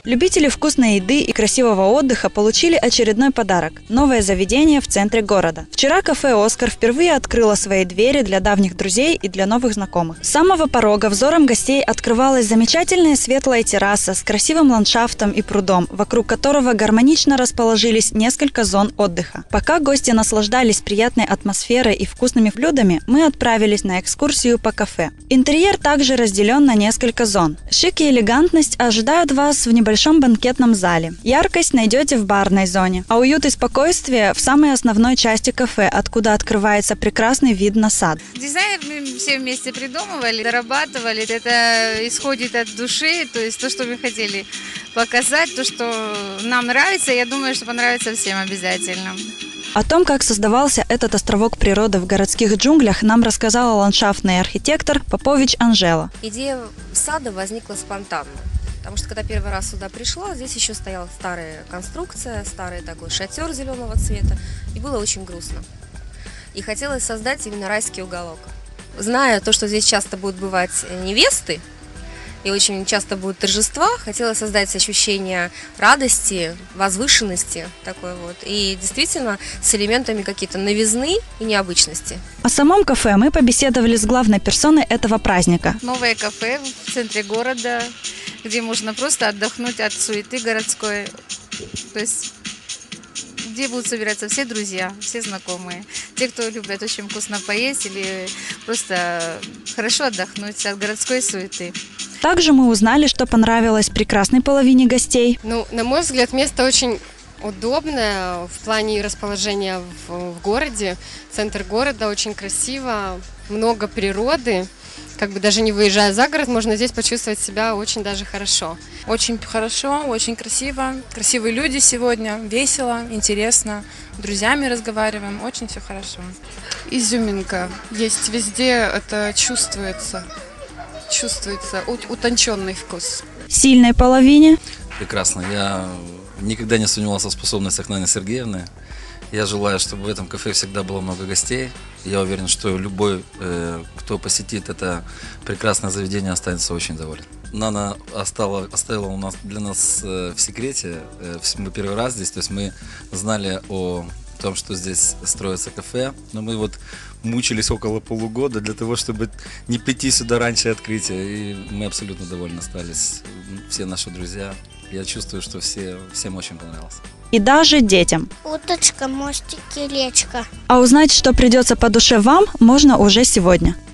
Любители вкусной еды и красивого отдыха получили очередной подарок – новое заведение в центре города. Вчера кафе «Оскар» впервые открыло свои двери для давних друзей и для новых знакомых. С самого порога взором гостей открывалась замечательная светлая терраса с красивым ландшафтом и прудом, вокруг которого гармонично расположились несколько зон отдыха. Пока гости наслаждались приятной атмосферой и вкусными блюдами, мы отправились на экскурсию по кафе. Интерьер также разделен на несколько зон. Шик и элегантность ожидают вас в небольшом банкетном зале. Яркость найдете в барной зоне, а уют и спокойствие в самой основной части кафе, откуда открывается прекрасный вид на сад. Дизайн мы все вместе придумывали, дорабатывали. Это исходит от души, то есть то, что мы хотели показать, то, что нам нравится, я думаю, что понравится всем обязательно. О том, как создавался этот островок природы в городских джунглях, нам рассказала ландшафтный архитектор Попович Анжела. Идея сада возникла спонтанно, потому что когда первый раз сюда пришла, здесь еще стояла старая конструкция, старый такой шатер зеленого цвета, и было очень грустно. И хотелось создать именно райский уголок. Зная то, что здесь часто будут бывать невесты, и очень часто будут торжества, хотела создать ощущение радости, возвышенности такой вот. И действительно с элементами какие-то новизны и необычности. О самом кафе мы побеседовали с главной персоной этого праздника. Новое кафе в центре города, где можно просто отдохнуть от суеты городской. То есть где будут собираться все друзья, все знакомые. Те, кто любят очень вкусно поесть или просто хорошо отдохнуть от городской суеты. Также мы узнали, что понравилось прекрасной половине гостей. На мой взгляд, место очень удобное в плане расположения в городе. Центр города очень красиво, много природы. Как бы даже не выезжая за город, можно здесь почувствовать себя очень даже хорошо. Очень хорошо, очень красиво. Красивые люди сегодня, весело, интересно. С друзьями разговариваем, очень все хорошо. Изюминка есть везде, это чувствуется утонченный вкус. Сильной половине. Прекрасно. Я никогда не сомневался в способностях Наны Сергеевны. Я желаю, чтобы в этом кафе всегда было много гостей. Я уверен, что любой, кто посетит это прекрасное заведение, останется очень доволен. Нана оставила для нас в секрете. Мы первый раз здесь, то есть мы знали о том, что здесь строится кафе, но мы вот мучились около полугода для того, чтобы не прийти сюда раньше открытия, и мы абсолютно довольны остались, все наши друзья. Я чувствую, что всем очень понравилось. И даже детям. Уточка, мостики, речка. А узнать, что придется по душе вам, можно уже сегодня.